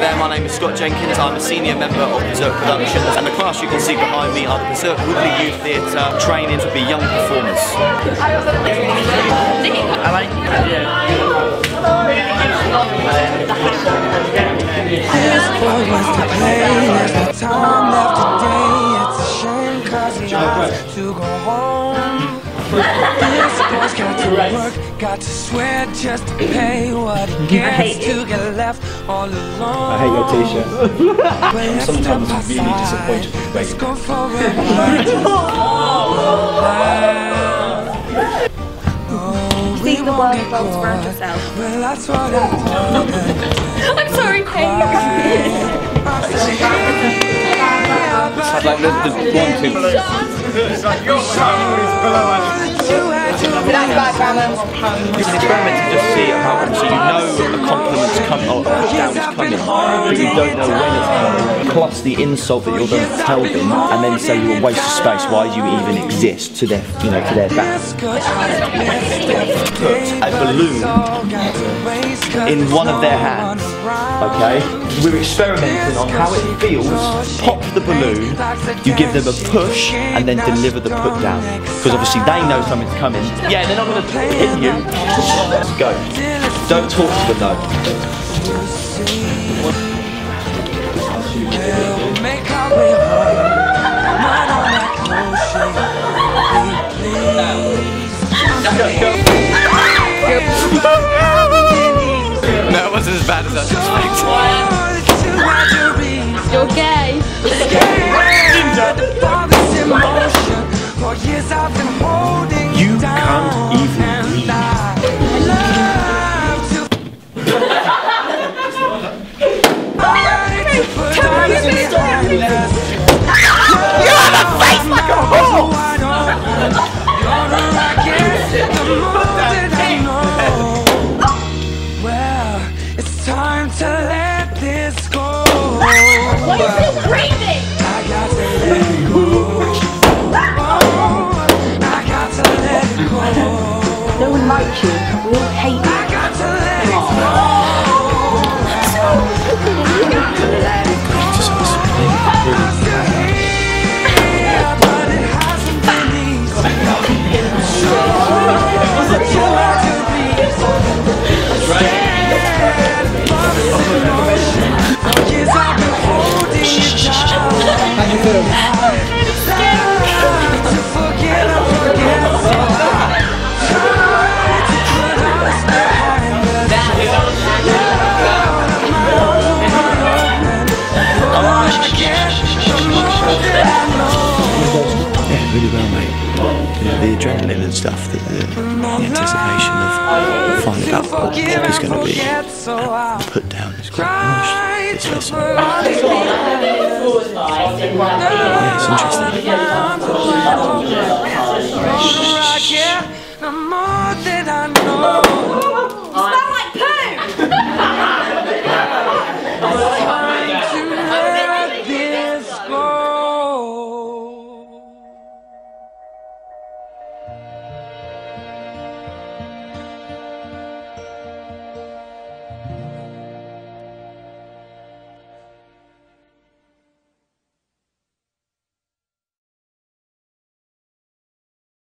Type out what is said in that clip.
there, my name is Scott Jenkins. I'm a senior member of Berzerk Productions, and the class you can see behind me are the Berzerk Woodley Youth Theatre training to be young performers. This boy wants to play, there's no time left today. It's a shame cause he has to go home. This boy's got to work, got to sweat just to pay what he gets to get left all alone. I hate your t-shirt. I'm sometimes really disappointed with you. Let's go for a ride. Think the world revolves around yourself. Well, that's what I do. I'm sorry, Kate. I'd like the one to... It's like your son is below us. It's an experiment to just see how obviously you know a compliment's coming or a push-down is coming, but you don't know when it's coming. Plus the insult that you're going to tell them, and then say you're a waste of space. Why do you even exist to their, to their back? Put a balloon in one of their hands. Okay, we're experimenting on how it feels. Pop the balloon, you give them a push, and then deliver the put down. Because obviously they know something's coming. Yeah, they're not going to hit you. Let's go. Don't talk to them though. No, it wasn't as bad as I expected. You're gay. You can't even read. You're on the face like a horse! Well, it's time to let this go. Why are you still breathing? I got to let it go. I got to let it go. No one likes you. We all hate you. I got to let it go. But it hasn't been easy. How'd you feel? Yeah, really well, mate. The adrenaline and stuff, the anticipation of finding out what is going to be put down is quite harsh. This lesson. Yeah, it's interesting.